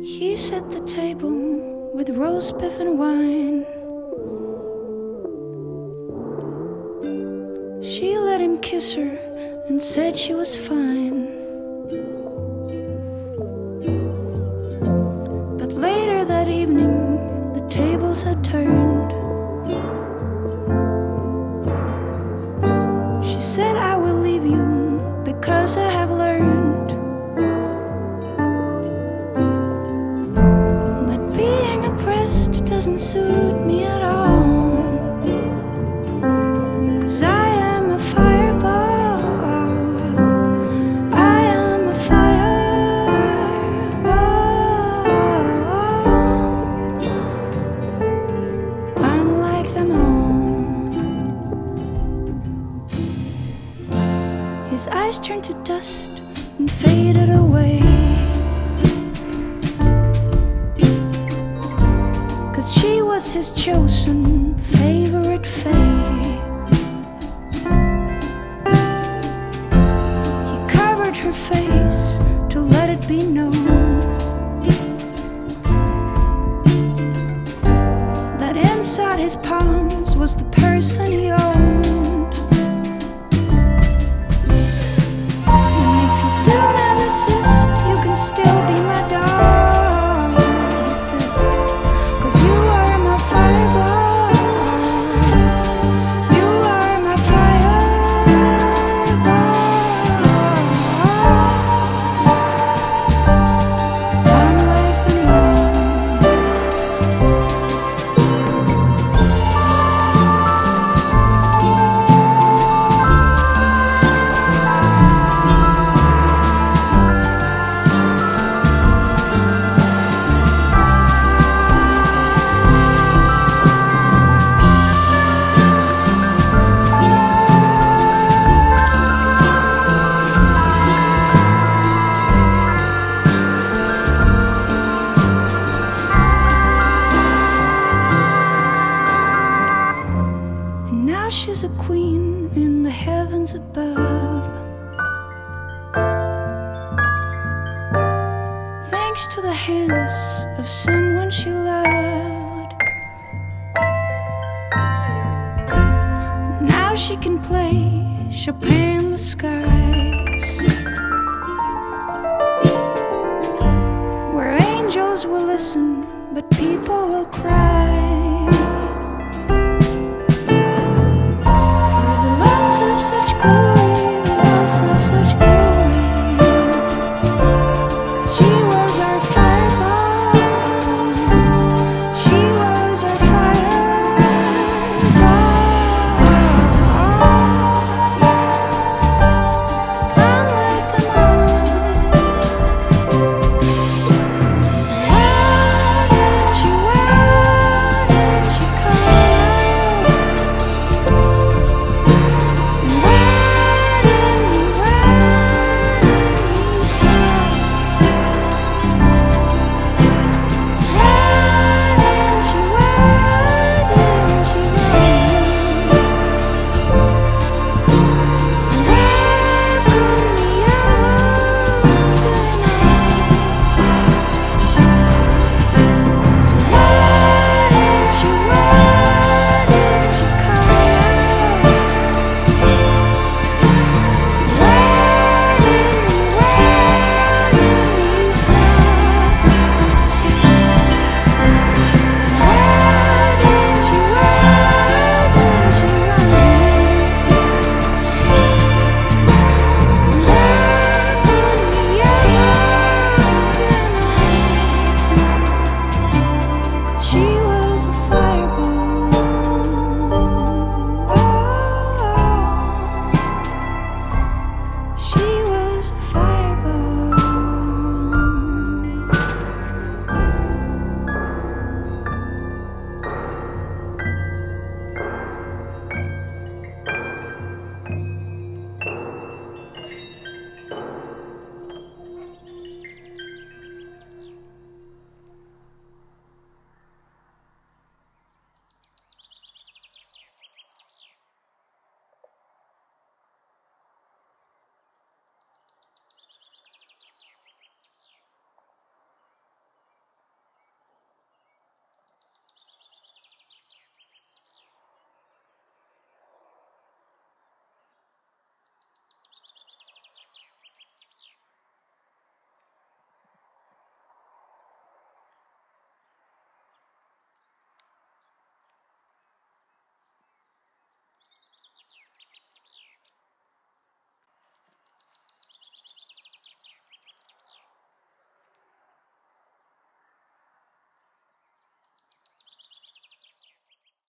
He set the table with roast beef and wine. She let him kiss her and said she was fine. But later that evening, the tables had turned. She said, I will leave you because I have learned that being oppressed doesn't suit me at all. 'Cause I am a fireball, I am a fireball, unlike them all. His eyes turned to dust and faded away, 'cause she was his chosen favorite fae. He covered her face to let it be known that inside his palms was the person he owned. And if you do not resist, you can still be my dog, he said, 'cause you are my fireball, you are my fireball, unlike them all. And now she's a queen in the heavens above, thanks to the hands of someone she loved. Now she can play Chopin in the skies, where angels will listen but people will cry.